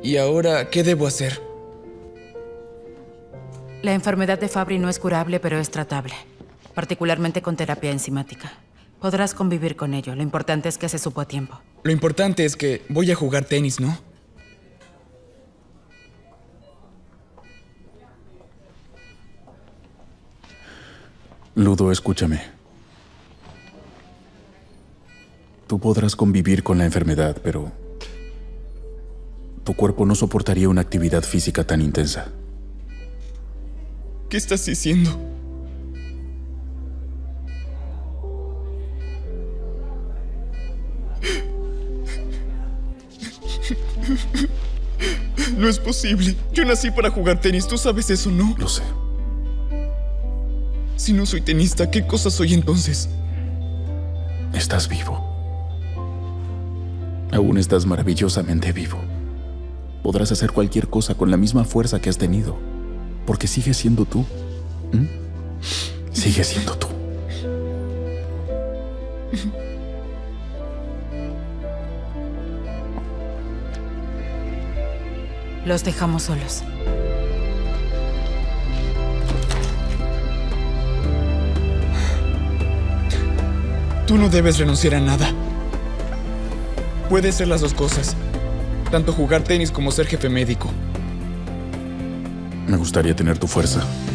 ¿Y ahora qué debo hacer? La enfermedad de Fabry no es curable, pero es tratable, particularmente con terapia enzimática. Podrás convivir con ello. Lo importante es que se supo a tiempo. Lo importante es que voy a jugar tenis, ¿no? Ludo, escúchame. Tú podrás convivir con la enfermedad, pero tu cuerpo no soportaría una actividad física tan intensa. ¿Qué estás diciendo? No es posible. Yo nací para jugar tenis, tú sabes eso, ¿no? Lo sé. Si no soy tenista, ¿qué cosa soy entonces? Estás vivo. Aún estás maravillosamente vivo. Podrás hacer cualquier cosa con la misma fuerza que has tenido, porque sigues siendo tú. Sigues siendo tú. Los dejamos solos. Tú no debes renunciar a nada. Puedes ser las dos cosas. Tanto jugar tenis como ser jefe médico. Me gustaría tener tu fuerza.